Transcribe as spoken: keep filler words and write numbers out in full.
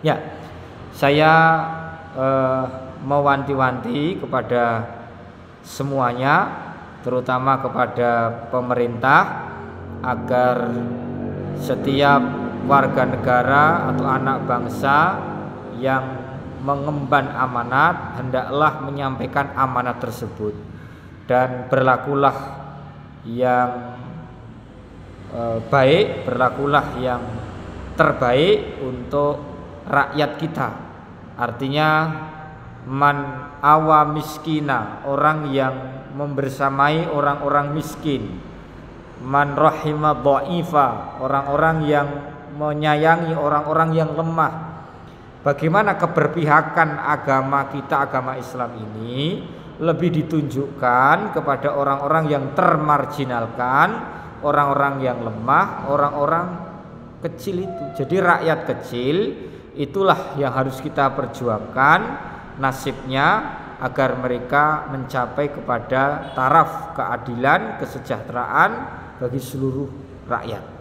Ya, saya eh, mewanti-wanti kepada semuanya, terutama kepada pemerintah, agar setiap warga negara atau anak bangsa yang mengemban amanat hendaklah menyampaikan amanat tersebut, dan berlakulah yang eh, baik, berlakulah yang terbaik untuk rakyat kita. Artinya man awa miskina, orang yang membersamai orang-orang miskin. Man rahima dha'ifa, orang-orang yang menyayangi orang-orang yang lemah. Bagaimana keberpihakan agama kita, agama Islam ini lebih ditunjukkan kepada orang-orang yang termarginalkan, orang-orang yang lemah, orang-orang kecil itu. Jadi rakyat kecil itulah yang harus kita perjuangkan nasibnya, agar mereka mencapai kepada taraf keadilan, kesejahteraan bagi seluruh rakyat.